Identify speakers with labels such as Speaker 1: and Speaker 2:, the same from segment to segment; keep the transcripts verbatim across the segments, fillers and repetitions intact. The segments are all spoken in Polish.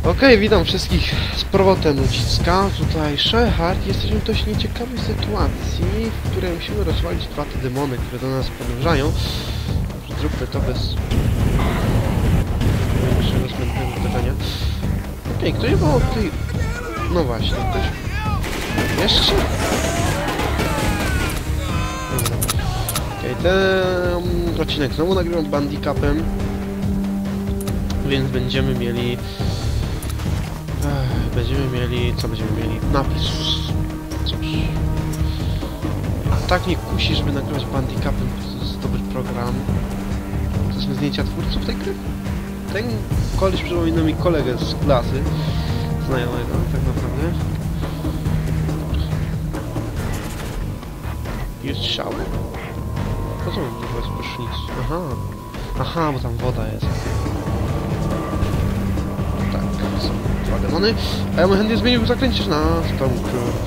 Speaker 1: Okej, okay, witam wszystkich z powrotem ludziska. Tutaj Shehard. Jesteśmy w dość nieciekawej sytuacji, w której musimy rozwalić dwa te demony, które do nas podążają. Dobrze, zróbmy to bez większego zbędnego pytania. Okej, okay, ktoś był tutaj... No właśnie, ktoś... Jeszcze? Okej, okay, ten odcinek znowu nagrywam Bandicapem, więc będziemy mieli... Ech, będziemy mieli... co będziemy mieli? Napis. Cóż... Tak mnie kusi, żeby nagrywać Bandicapem, to jest dobry program. To są zdjęcia twórców tej gry. Ten koleś przypomina mi kolegę z klasy. Znajomego, tak naprawdę. Jest szał. Po co mam używać prysznic? Aha. Aha, bo tam woda jest. Tak, są dwa demony. A ja bym chętnie zmienił zaklęcie na Stormcrew.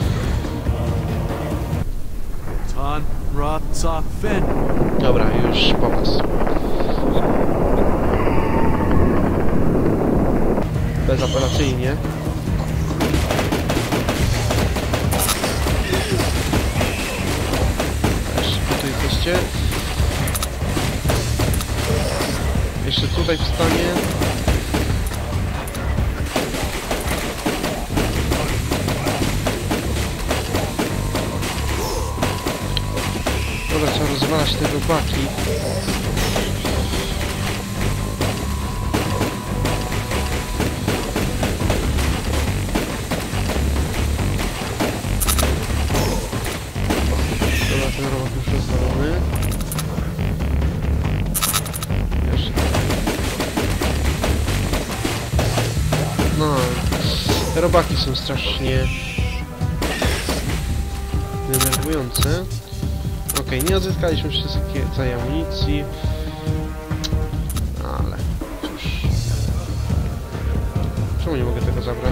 Speaker 1: Dobra, już pomysł. Bezapelacyjnie. Jeszcze tutaj jesteście. Jeszcze tutaj wstanie. Dobra, trzeba rozwalać te robaki. Dobra, ten robak już rozwalony. Jeszcze. No, te robaki są strasznie denerwujące. Okej, okay, nie odzyskaliśmy wszystkiej całej amunicji, ale cóż, czemu nie mogę tego zabrać?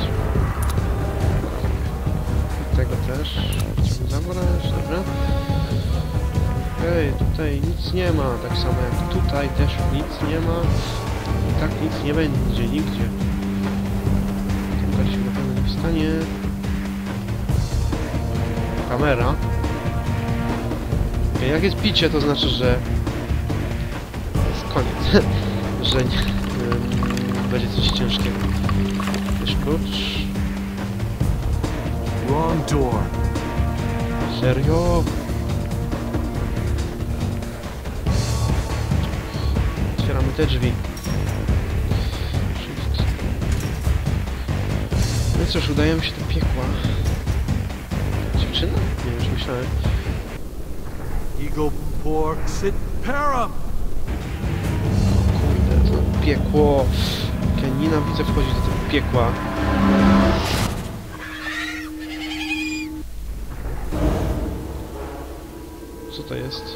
Speaker 1: Tego też chciałbym zabrać, dobra. Okej, okay, tutaj nic nie ma, tak samo jak tutaj też nic nie ma. I tak nic nie będzie, nigdzie. Tutaj się na pewno nie wstanie. Kamera. Jak jest picie, to znaczy, że jest koniec, że nie, um, będzie coś ciężkiego. Też klucz.
Speaker 2: Wrong door.
Speaker 1: Serio? Otwieramy te drzwi. Shift. No i cóż, udajemy się do piekła. Dziewczyna? Nie, już myślałem.
Speaker 2: Eagle pork sit param.
Speaker 1: Kurde, to piekło. Ja nienawidzę wchodzić do tego piekła. Co to jest?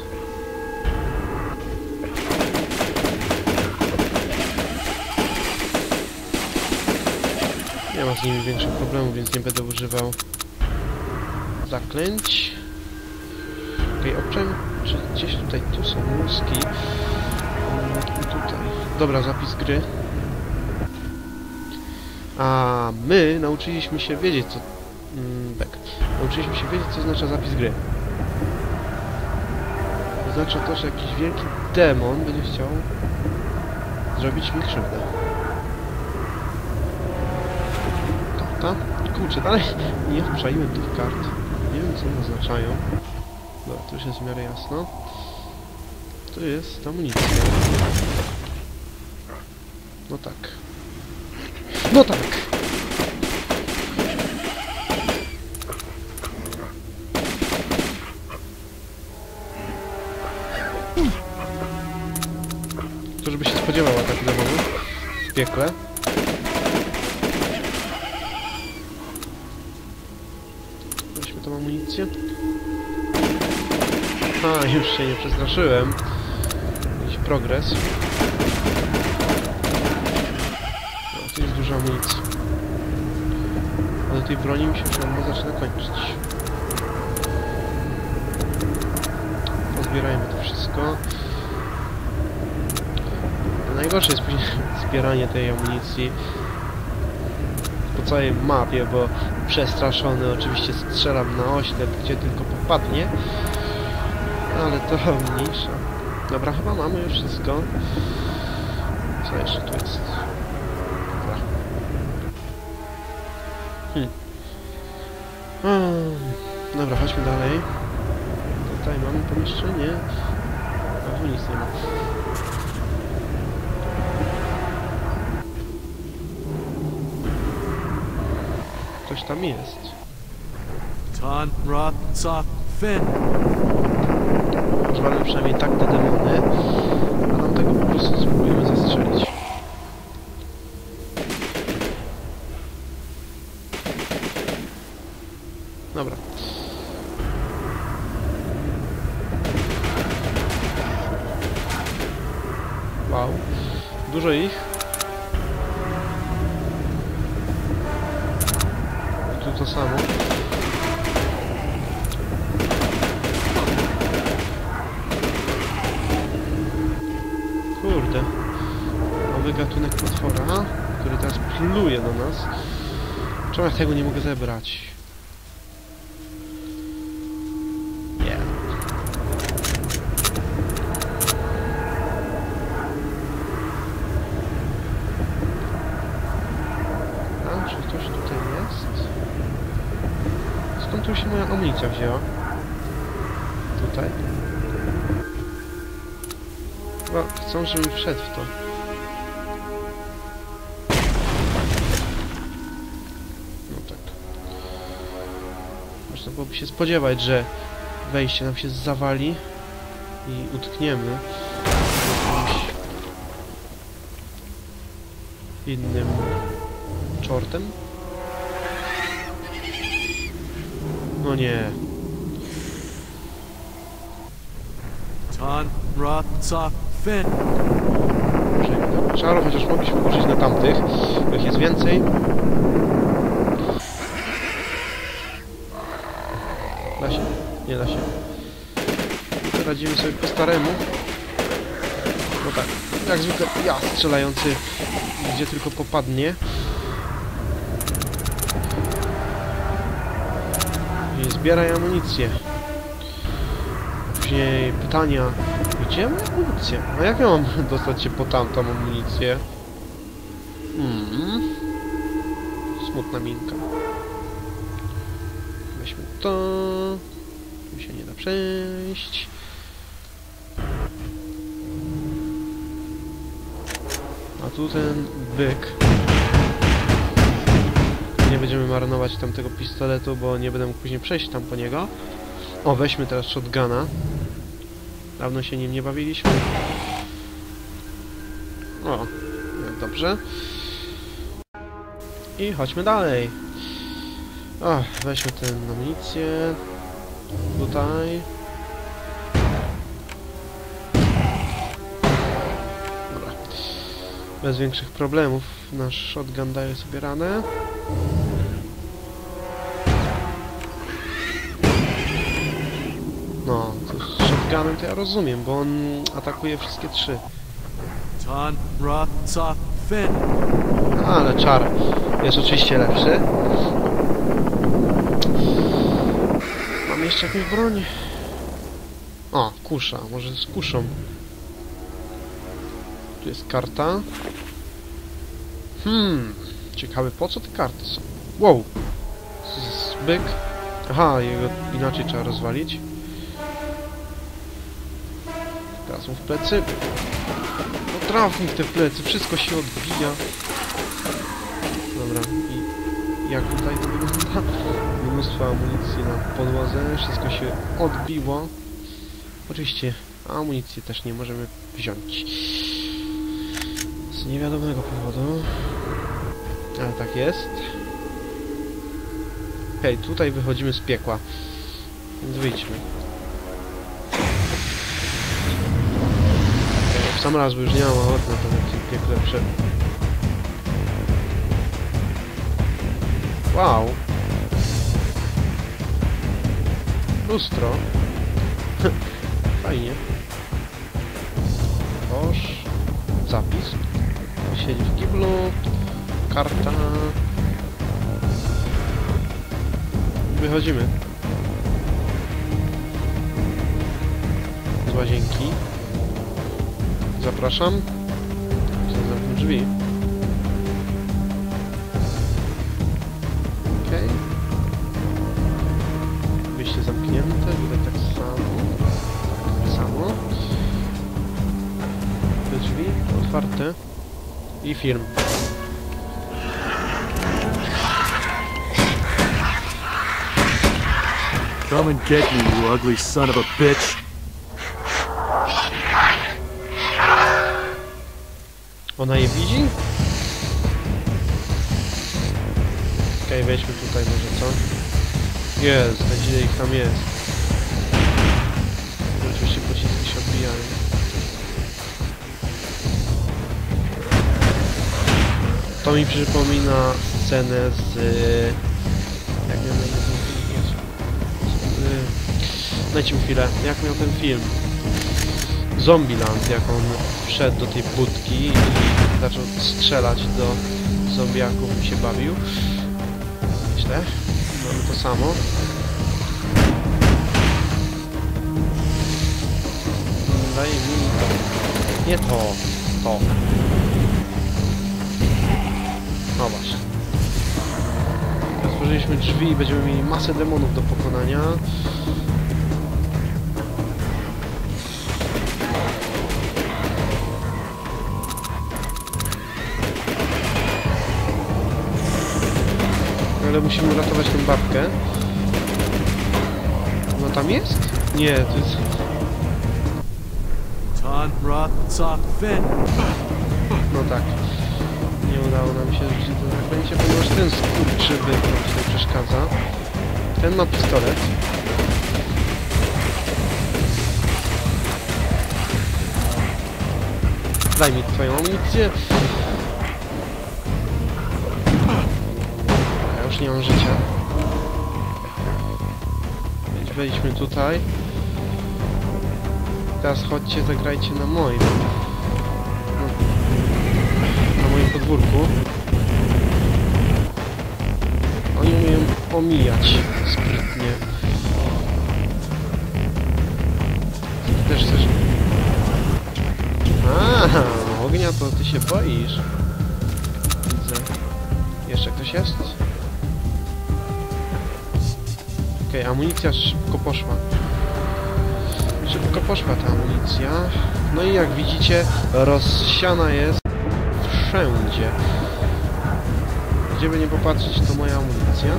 Speaker 1: Nie ma z nimi większych problemów, więc nie będę używał zaklęć. Okej, okay, obczajmy, czy gdzieś tutaj, tu są mózgi. I tutaj. Dobra, zapis gry. A my nauczyliśmy się wiedzieć, co... Mm, tak. Nauczyliśmy się wiedzieć, co oznacza zapis gry. Oznacza to, że jakiś wielki demon będzie chciał zrobić mi krzywdę. Karta? Kurczę, dalej nie wczaiłem tych kart. Nie wiem, co one oznaczają. Dobra, to już jest w miarę jasno. To jest amunicja. No tak. No tak! To żeby się spodziewał ataku demonu w piekle. Weźmy tą amunicję. A, już się nie przestraszyłem. Jakiś progres. No, tu jest dużo amunicji. Ale tej broni mi się już chyba zaczyna kończyć. Pozbierajmy to wszystko. Najgorsze jest później zbieranie tej amunicji. po całej mapie, bo przestraszony oczywiście strzelam na oślep, gdzie tylko popadnie. Ale to mniejsza. Dobra, chyba mamy już wszystko. Co jeszcze tu jest? Dobra. Hmm. Hmm. Dobra, chodźmy dalej. Tutaj mamy pomieszczenie. A tu nic nie ma. Ktoś tam jest.
Speaker 2: Tan Roth Soft Fin.
Speaker 1: Rozwalmy przynajmniej tak te demony, a nam tego po prostu spróbujemy zastrzelić. Dobra. Wow. Dużo ich. Tu to samo. Kurde. Nowy gatunek potwora, który teraz pluje do nas. Czemu ja tego nie mogę zebrać? Nie. A, czy ktoś tutaj jest? Skąd tu się moja amunicja wzięła? Tutaj? Chyba chcą, żebym wszedł w to. No tak. Można byłoby się spodziewać, że wejście nam się zawali i utkniemy jakimś innym czortem. No nie.
Speaker 2: Tan Roth Soft Fin.
Speaker 1: Czarów chociaż mogliśmy użyć na tamtych, bo ich jest więcej. Da się? Nie da się. Radzimy sobie po staremu. No tak, jak zwykle ja strzelający gdzie tylko popadnie. I zbieraj amunicję. Później pytania, gdzie mam amunicję? A jak ja mam dostać się po tamtą amunicję? Hmm. Smutna minka. Weźmy to. Tu się nie da przejść. A tu ten byk. Nie będziemy marnować tamtego pistoletu, bo nie będę mógł później przejść tam po niego. O, weźmy teraz shotguna. Dawno się nim nie bawiliśmy. O, dobrze. I chodźmy dalej. O, weźmy tę amunicję. Tutaj. Dobra. Bez większych problemów nasz shotgun daje sobie ranę. No, to z shotgunem to ja rozumiem, bo on atakuje wszystkie trzy.
Speaker 2: Tan Roth Soft Fin.
Speaker 1: Ale czar jest oczywiście lepszy. Mam jeszcze jakąś broń? O, kusza. Może z kuszą. Tu jest karta. Hmm. Ciekawe, po co te karty są? Wow. Zbyk. Aha, jego inaczej trzeba rozwalić. Teraz mu w plecy. No traf mi w te plecy, wszystko się odbija. Dobra, i jak tutaj to wygląda? Mnóstwo amunicji na podłodze, wszystko się odbiło. Oczywiście amunicji też nie możemy wziąć. Z niewiadomego powodu. Ale tak jest. Hej, tutaj wychodzimy z piekła. Więc wyjdźmy. W sam raz, bo już nie mam ochoty na to, jak się piekle przed... Wow! Lustro. Fajnie. Kosz. Zapis. Siedzi w kiblu. Karta. Wychodzimy. Z łazienki. Zapraszam. Zamknę drzwi. Okej. Okay. Wyjście zamknięte, tutaj tak samo. Tak samo. Te drzwi otwarte. I film.
Speaker 2: Come and get me, you ugly son of a bitch.
Speaker 1: Ona je widzi? Okej, okay, wejdźmy tutaj może, co? Jest, ile ich tam jest. Oczywiście pociski się odbijają. To mi przypomina scenę z... Jak miał na imię ten film? Dajcie mi chwilę. Jak miał ten film? Zombieland, jak on wszedł do tej budki i zaczął strzelać do zombiaków i się bawił. Myślę. Mamy to samo. Daj mi to. Nie to. To. No właśnie. Otworzyliśmy drzwi i będziemy mieli masę demonów do pokonania. Ale musimy uratować tę babkę. No tam jest? Nie, to jest... No tak. Nie udało nam się rzucić do zaklęcia, ponieważ ten skurczybyk nam tutaj przeszkadza. Ten ma pistolet. Daj mi twoją amunicję. Ja już nie mam życia. Więc wejdźmy tutaj. Teraz chodźcie, zagrajcie na moim. Na moim podwórku. Oni umieją omijać sprytnie. Też chcesz... Aha, ognia to ty się boisz. Widzę. Jeszcze ktoś jest? Okej, okay, amunicja szybko poszła. Szybko poszła ta amunicja. No i jak widzicie, rozsiana jest wszędzie. Gdzie by nie popatrzeć, to moja amunicja.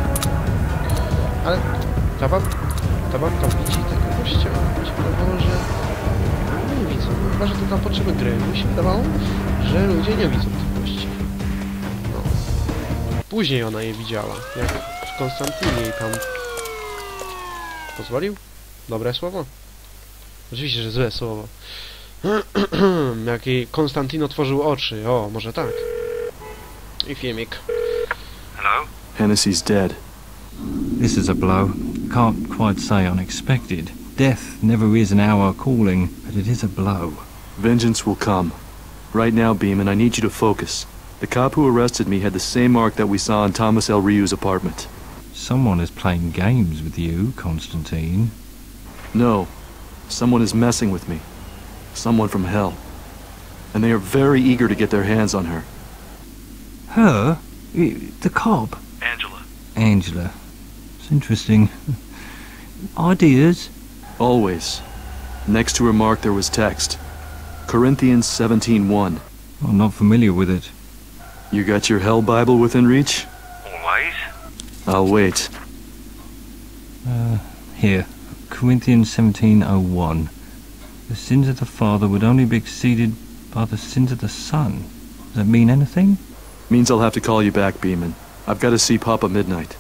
Speaker 1: Ale ta, bab ta babka widzi tego gościa. Mi się wydawało, że... nie widzą. Chyba, że to na potrzeby gry. Mi się wydawało, że ludzie nie widzą tych gości. No. Później ona je widziała. Jak w Konstantynie jej tam... pozwolił? Dobre słowo? Oczywiście, że złe słowo. Jak jej Konstantin otworzył oczy. O, może tak. I filmik.
Speaker 3: Hello? Hennessy's dead.
Speaker 4: This is a blow. Can't quite say unexpected. Death never is an hour calling, but it is a blow.
Speaker 3: Vengeance will come. Right now, Beeman, I need you to focus. The cop who arrested me had the same mark that we saw in Thomas L. Ryu's apartment.
Speaker 4: Someone is playing games with you, Constantine.
Speaker 3: No. Someone is messing with me. Someone from hell. And they are very eager to get their hands on her.
Speaker 4: Her? The cop?
Speaker 3: Angela.
Speaker 4: Angela. It's interesting. Ideas?
Speaker 3: Always. Next to her mark there was text. Corinthians seventeen one.
Speaker 4: I'm not familiar with it.
Speaker 3: You got your Hell Bible within reach?
Speaker 5: Always.
Speaker 3: I'll wait.
Speaker 4: Uh, here. Corinthians seventeen oh one. The sins of the father would only be exceeded by the sins of the son. Does that mean anything?
Speaker 3: Means I'll have to call you back, Beeman. I've got to see Papa Midnight.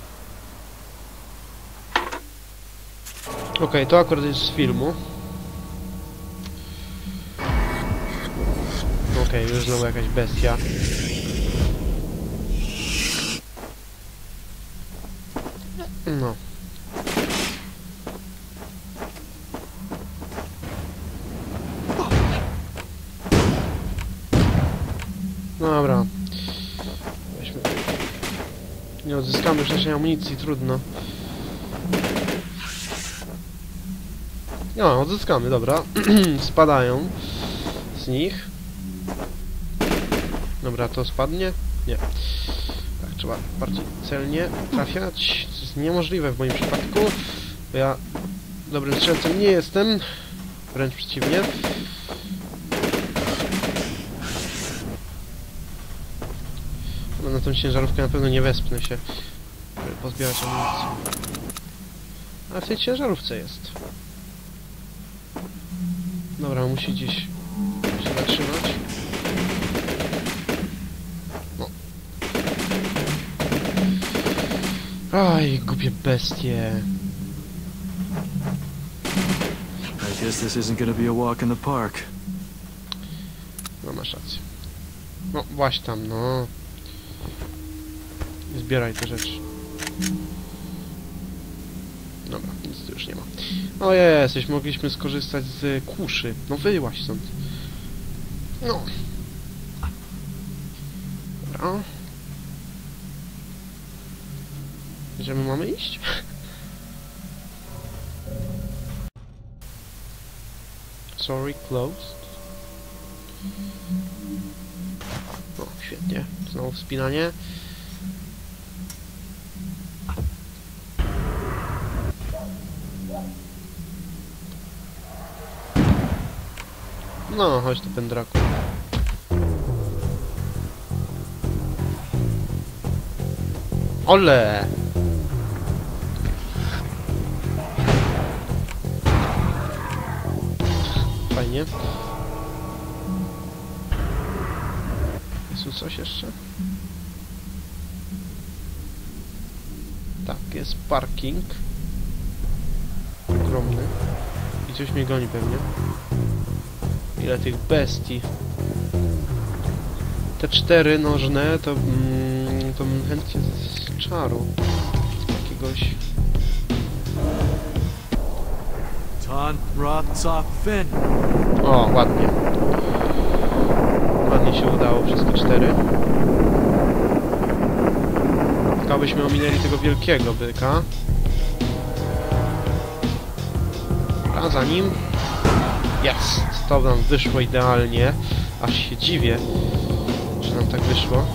Speaker 1: Okej, okay, to akurat jest z filmu. Okej, okay, już znowu jakaś bestia. No. Dobra. Weźmy. Nie odzyskamy wcześniej amunicji, trudno. No, odzyskamy, dobra. Spadają z nich. Dobra, to spadnie? Nie. Tak, trzeba bardziej celnie trafiać. To jest niemożliwe w moim przypadku, bo ja dobrym strzelcem nie jestem. Wręcz przeciwnie. No, na tą ciężarówkę na pewno nie wespnę się, żeby pozbierać amunicję. A w tej ciężarówce jest. Dobra, musi gdzieś się zatrzymać. No. Aj, głupie bestie.
Speaker 3: I guess this isn't gonna be a walk in the park.
Speaker 1: No, masz rację. No, właśnie tam, no. Zbieraj te rzeczy. Dobra, nic tu już nie ma. O jesteś, mogliśmy skorzystać z kuszy. No wyłaź stąd. No. Dobra. Gdzie my mamy iść? Sorry, closed. O, świetnie. Znowu wspinanie. No, chodź tu, pędraku. Ole! Fajnie. Jest tu coś jeszcze? Tak, jest parking. Ogromny. I coś mnie goni pewnie. Ile tych bestii. Te cztery nożne to, mm, to chętnie z czaru. Z jakiegoś...
Speaker 3: Ton, Roth, Soft, Finn.
Speaker 1: O, ładnie. Ładnie się udało wszystkie cztery. Tylko byśmy ominęli tego wielkiego byka. A za nim... Jest! To nam wyszło idealnie. Aż się dziwię, że nam tak wyszło.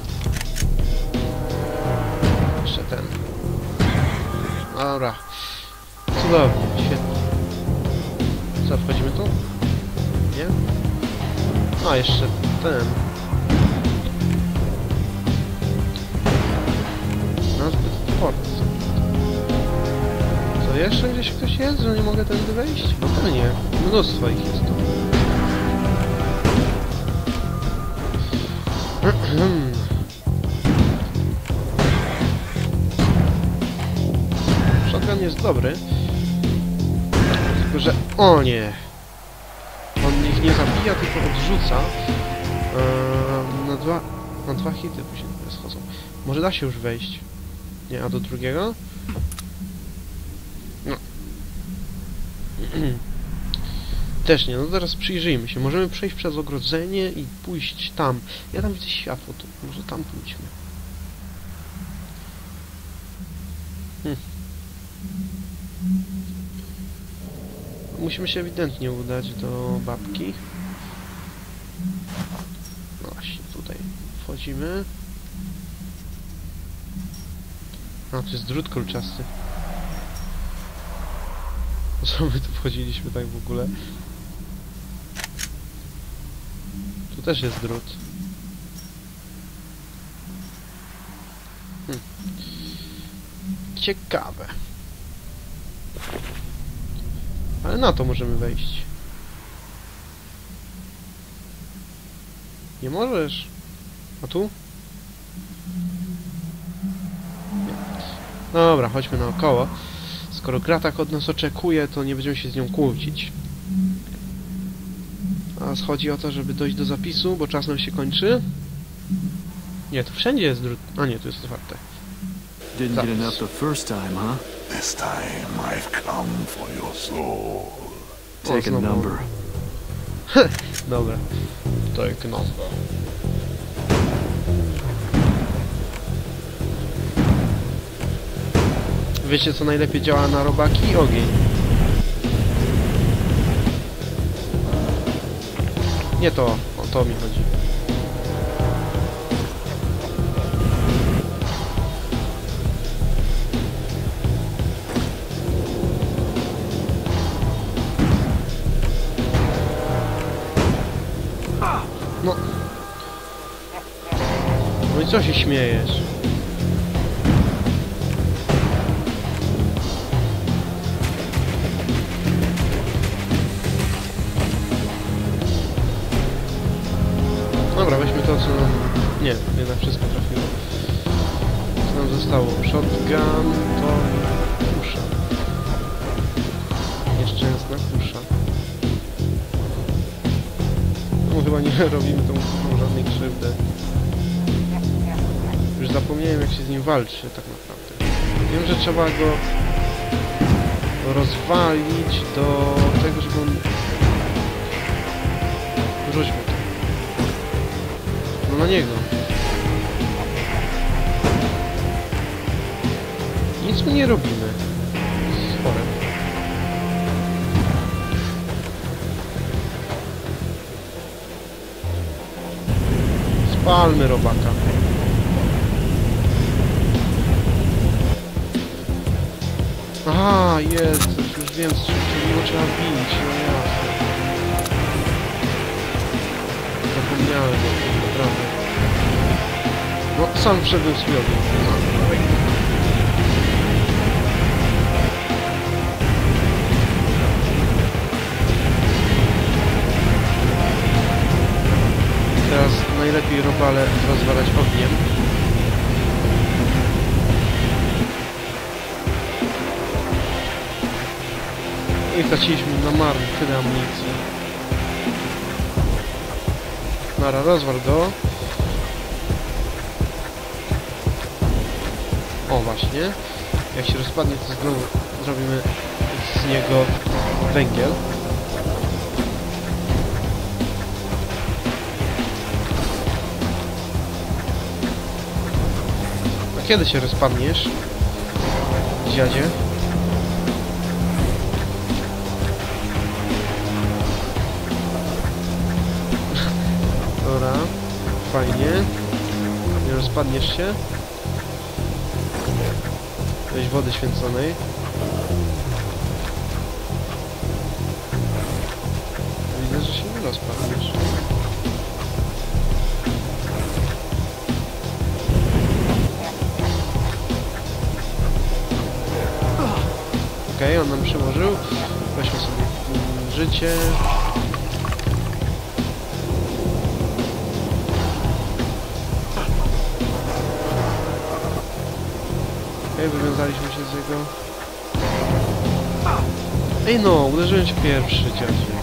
Speaker 1: Jeszcze ten. Dobra. Cudownie, świetnie. Co, wchodzimy tu? Nie? A, jeszcze ten. Nazbyt sport. Co, jeszcze gdzieś ktoś jest, że nie mogę tędy wejść? No pewnie. Mnóstwo ich jest tu. Shotgun jest dobry. Tylko, że... O nie! On ich nie zabija, tylko odrzuca. Eee, na dwa... Na dwa hity później schodzą. Może da się już wejść? Nie, a do drugiego? No. Też nie, no teraz przyjrzyjmy się. Możemy przejść przez ogrodzenie i pójść tam. Ja tam widzę światło, to może tam pójdźmy. Hm. Musimy się ewidentnie udać do babki. No właśnie, tutaj wchodzimy. A, to jest drut kolczasty. Po co my tu wchodziliśmy tak w ogóle? Tu też jest drut. Hm. Ciekawe. Ale na to możemy wejść. Nie możesz. A tu? Nie. Dobra, chodźmy naokoło. Skoro gra tak od nas oczekuje, to nie będziemy się z nią kłócić. A chodzi o to, żeby dojść do zapisu, bo czas nam się kończy. Nie, tu wszędzie jest drut. A nie, tu jest otwarte.
Speaker 3: Didn't get enough the first time, huh?
Speaker 5: This time I've come for your soul.
Speaker 3: Take a
Speaker 1: znowu.
Speaker 3: number.
Speaker 1: Dobra. Take a number. Wiecie, co najlepiej działa na robaki? Ogień. Nie to, o to mi chodzi. No. No i co się śmiejesz? Dobra, weźmy to, co nam... Nie, jednak wszystko trafiło. Co nam zostało? Shotgun to... kusza. Nieszczęsna kusza. No chyba nie robimy tą kuszą żadnej krzywdy. Już zapomniałem, jak się z nim walczy tak naprawdę. Wiem, że trzeba go rozwalić do tego, żeby on... Rzuć mu to. No na niego. Nic mu nie robimy. Chore. Spalmy robaka. Aha, jest, już wiem, że go trzeba bić, no jasne. Zapomniałem o tym, naprawdę. No, sam wszedłem z chwilą. Teraz najlepiej robale rozwalać ogniem. I traciliśmy na marne tyle amunicji. Nara, rozwal go. O, właśnie. Jak się rozpadnie, to znowu zrobimy z niego węgiel. A kiedy się rozpadniesz, dziadzie? Dobra, fajnie. Nie rozpadniesz się. Weź wody święconej. Widzę, że się nie rozpadniesz. Okej, okay, on nam przyłożył. Weźmy sobie mm, życie. Okej, okay, wywiązaliśmy się z jego... Ej no, uderzyłem cię pierwszy, dziadzie.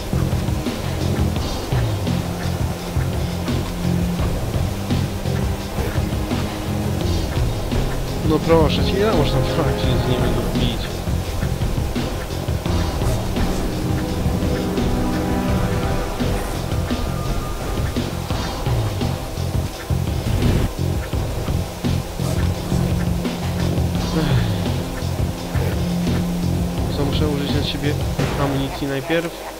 Speaker 1: No proszę cię, ja można walczyć z nimi lub bić. Co, muszę użyć na siebie amunicji najpierw?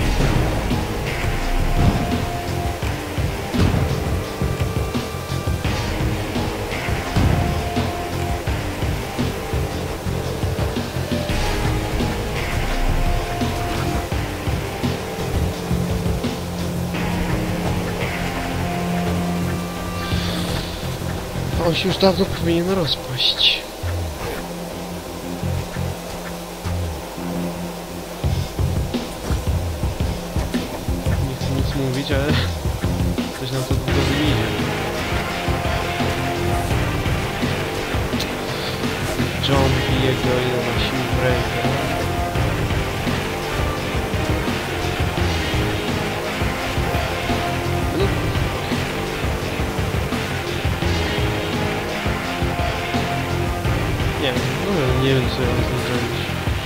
Speaker 1: On się już dawno powinien rozpaść. Nie chcę nic mówić, ale coś nam to długo wyminie. John i jego ile ma sił w rękę. Nie, no nie wiem co ja mam z nim zrobić.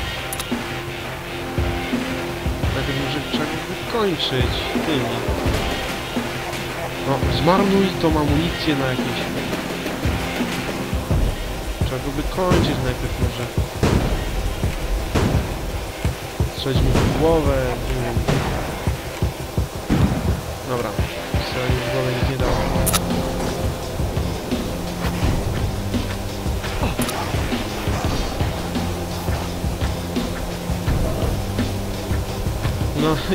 Speaker 1: Najpierw może trzeba go wykończyć tymi. No, zmarnuj tą amunicję na jakieś... Trzeba go wykończyć najpierw może. Strzelić mu w głowę, nie wiem. Dobra, sobie w głowę nic nie dało. No i...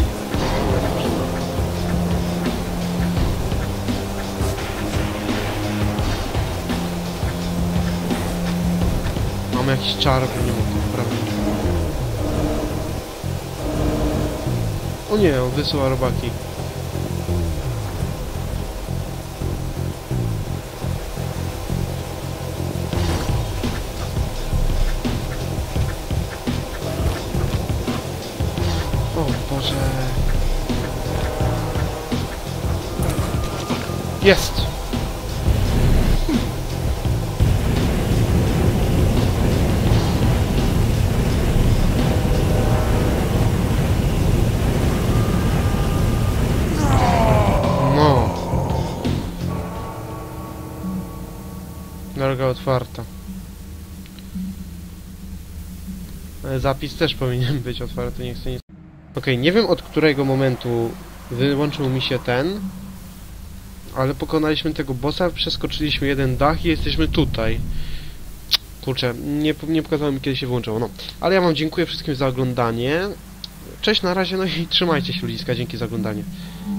Speaker 1: Mam jakiś czar, bo nie mogę poprawić. O nie, on wysyła robaki. O Boże. Jest! No. Droga otwarta. Ale zapis też powinien być otwarty, nie chcę nic... Okej, nie wiem od którego momentu wyłączył mi się ten, ale pokonaliśmy tego bossa, przeskoczyliśmy jeden dach i jesteśmy tutaj. Kurczę, nie, nie pokazało mi kiedy się wyłączyło, no. Ale ja wam dziękuję wszystkim za oglądanie. Cześć, na razie, no i trzymajcie się ludziska, dzięki za oglądanie.